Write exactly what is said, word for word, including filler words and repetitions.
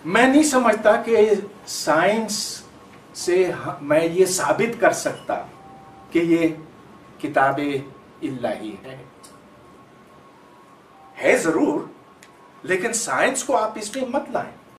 मैं नहीं समझता कि साइंस से मैं ये साबित कर सकता कि ये किताब इल्लाही है है जरूर, लेकिन साइंस को आप इसमें मत लाएं।